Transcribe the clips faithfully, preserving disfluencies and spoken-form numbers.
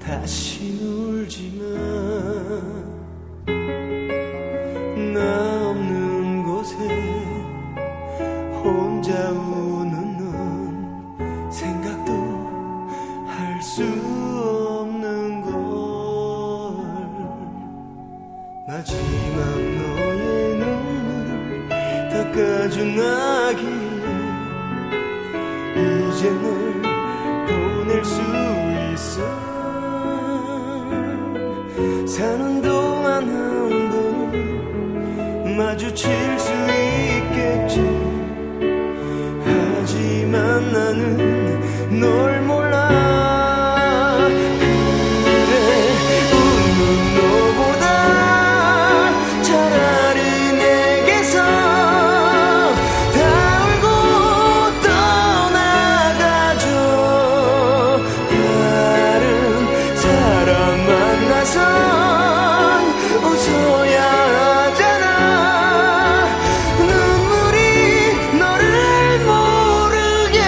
다시 울지마. 나 없는 곳에 혼자 우는 넌 생각도 할 수 없는 걸. 마지막 너의 눈물을 닦아준 나기에 이제 널 보낼 수 있어. 사는 동안 한 번은 마주칠 수 있겠지. 하지만 나는 널 몰라. 그래 웃는 너보다 차라리 내게서 다 울고 떠나가줘. 다른 사람 만나서 웃어야 하잖아. 눈물이 너를 모르게.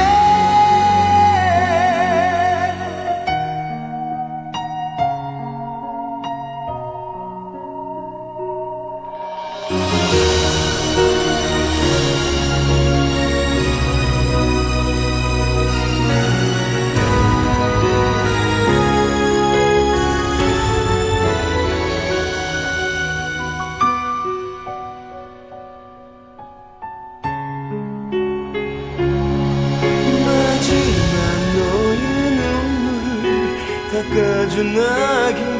마지막 너의 눈물을 닦아준 나기에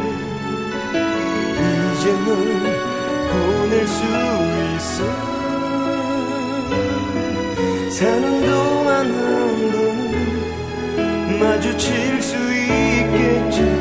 이제 널 보낼 수 있어. 사는 동안 한 번은 마주칠 수 있겠지.